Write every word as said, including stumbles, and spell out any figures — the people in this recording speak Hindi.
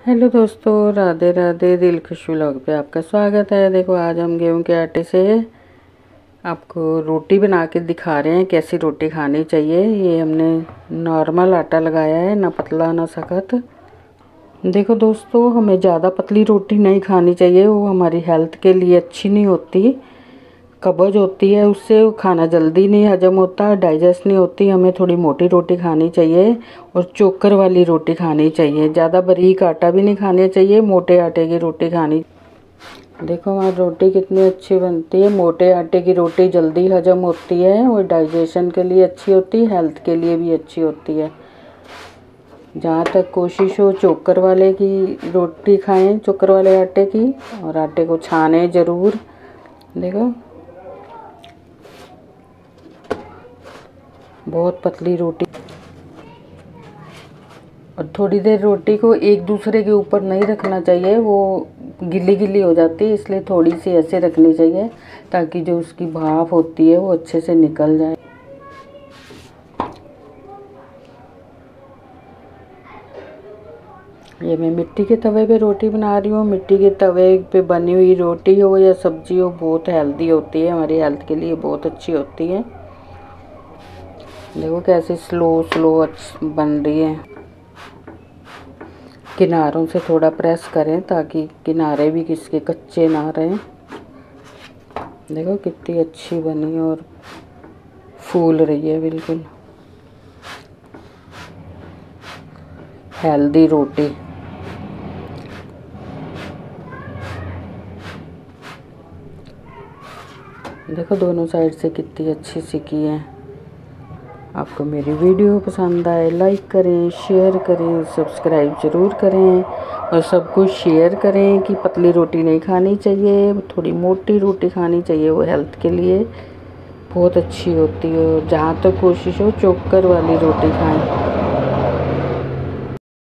हेलो दोस्तों, राधे राधे। दिलखुश व्लॉग पे आपका स्वागत है। देखो आज हम गेहूं के आटे से आपको रोटी बना के दिखा रहे हैं कैसी रोटी खानी चाहिए। ये हमने नॉर्मल आटा लगाया है, ना पतला ना सख्त। देखो दोस्तों, हमें ज़्यादा पतली रोटी नहीं खानी चाहिए, वो हमारी हेल्थ के लिए अच्छी नहीं होती। कब्ज होती है उससे, खाना जल्दी नहीं हजम होता, डाइजेस्ट नहीं होती। हमें थोड़ी मोटी रोटी खानी चाहिए और चोकर वाली रोटी खानी चाहिए। ज़्यादा बारीक आटा भी नहीं खाना चाहिए, मोटे आटे की रोटी खानी। देखो हमारी रोटी कितनी अच्छी बनती है। मोटे आटे की रोटी जल्दी हजम होती है और डाइजेशन के लिए अच्छी होती है, हेल्थ के लिए भी अच्छी होती है। जहाँ तक कोशिश हो चोकर वाले की रोटी खाएं, चोकर वाले आटे की, और आटे को छाने ज़रूर। देखो बहुत पतली रोटी, और थोड़ी देर रोटी को एक दूसरे के ऊपर नहीं रखना चाहिए, वो गिली गिली हो जाती है, इसलिए थोड़ी सी ऐसे रखनी चाहिए ताकि जो उसकी भाप होती है वो अच्छे से निकल जाए। ये मैं मिट्टी के तवे पे रोटी बना रही हूँ। मिट्टी के तवे पे बनी हुई रोटी हो या सब्जी हो, बहुत हेल्दी होती है, हमारी हेल्थ के लिए बहुत अच्छी होती है। देखो कैसे स्लो स्लो बन रही है। किनारों से थोड़ा प्रेस करें ताकि किनारे भी किसके कच्चे ना रहें। देखो कितनी अच्छी बनी और फूल रही है, बिल्कुल हेल्दी रोटी। देखो दोनों साइड से कितनी अच्छी सिकी है। आपको मेरी वीडियो पसंद आए लाइक करें, शेयर करें, सब्सक्राइब ज़रूर करें और सबको शेयर करें कि पतली रोटी नहीं खानी चाहिए, थोड़ी मोटी रोटी खानी चाहिए, वो हेल्थ के लिए बहुत अच्छी होती है। और जहाँ तक कोशिश हो चोकर वाली रोटी खाएं।